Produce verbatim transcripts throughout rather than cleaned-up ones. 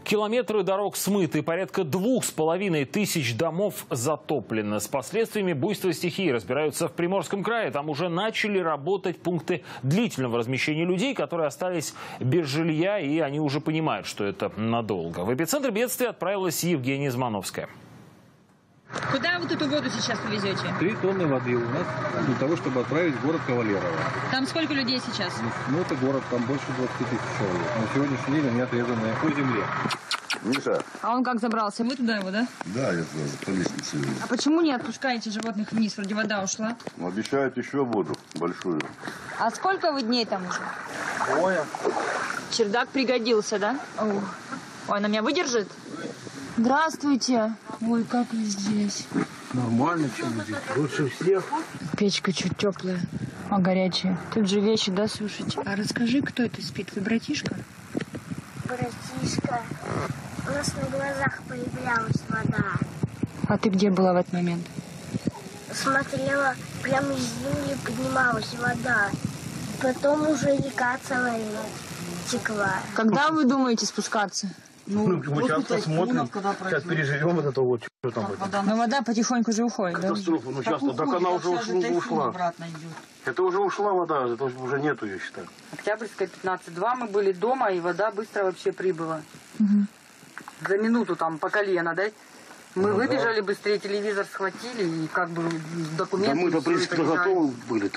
Километры дорог смыты, порядка двух с половиной тысяч домов затоплено. С последствиями буйства стихии разбираются в Приморском крае. Там уже начали работать пункты длительного размещения людей, которые остались без жилья, и они уже понимают, что это надолго. В эпицентр бедствия отправилась Евгения Змановская. Куда вот эту воду сейчас повезете? Три тонны воды у нас для того, чтобы отправить в город Кавалерово. Там сколько людей сейчас? Ну, это город, там больше двадцати тысяч человек. На сегодняшний день они отрезаны по земле. Миша. А он как забрался? Вы туда его, да? Да, я туда по лестнице. А почему не отпускаете животных вниз? Вроде вода ушла. Обещают еще воду большую. А сколько вы дней там уже? Ой. Чердак пригодился, да? Ой, Ой она меня выдержит? Здравствуйте. Ой, как вы здесь? Нормально, чем здесь. Лучше всех. Печка чуть теплая, а горячая. Тут же вещи, да, сушить. А расскажи, кто это спит? Вы братишка? Братишка. У нас на глазах появлялась вода. А ты где была в этот момент? Смотрела, прямо из земли поднималась вода. Потом уже река целая текла. Когда вы думаете спускаться? Ну, мы сейчас посмотрим, сейчас переживем вот это вот, что там. Но вода потихоньку же уходит, да? Катастрофа, ну сейчас, так она уже ушла. Это уже ушла вода, это уже нету ее, считаю. Октябрьская, пятнадцать два, мы были дома, и вода быстро вообще прибыла. Угу. За минуту там по колено, да? Мы Ну, выбежали да. быстрее, телевизор схватили, и как бы документы... Да мы-то, в принципе, готовы были-то.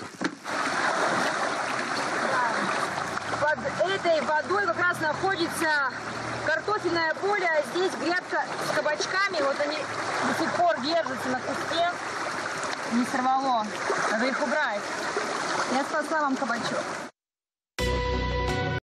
Под этой водой как раз находится картофельное поле, а здесь грядка с кабачками. Вот они до сих пор держатся на кусте. Не сорвало. Надо их убрать. Я спасла вам кабачок.